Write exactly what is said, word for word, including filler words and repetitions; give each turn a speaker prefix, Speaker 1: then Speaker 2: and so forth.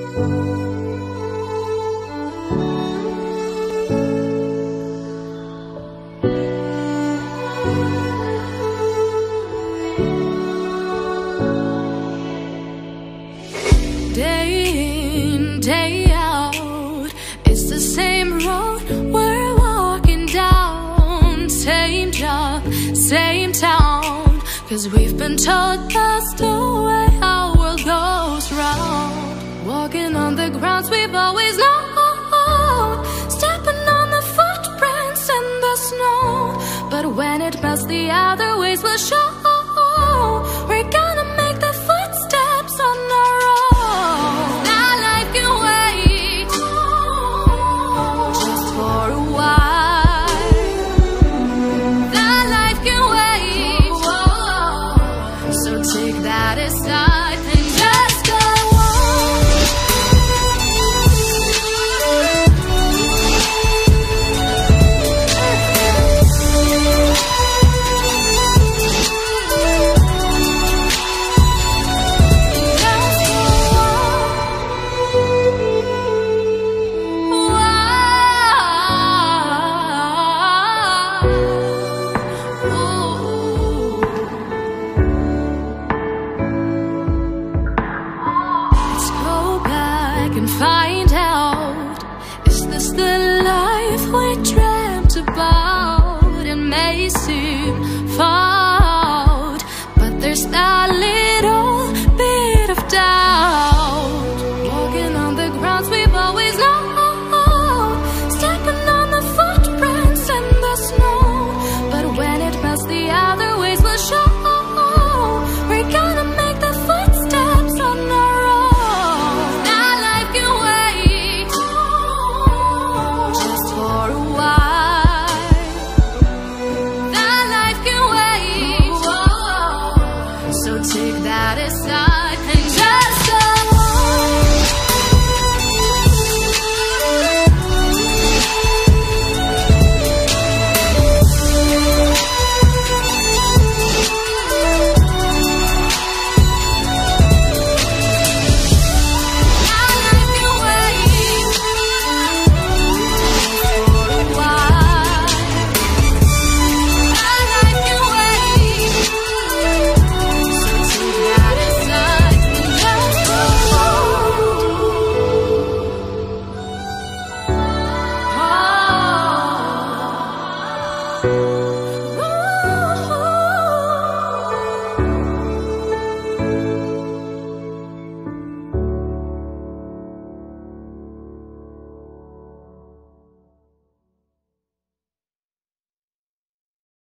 Speaker 1: Day in, day out, it's the same road we're walking down. Same job, same town, 'cause we've been told that's the way our world goes round. Walking on the grounds we've always known, stepping on the footprints in the snow. But when it melts, the other ways will show. We're gonna make the footsteps on our own. That life can wait just for a while. That life can wait, so take that aside and just go on. Find out, is this the life we dreamt about? It may seem far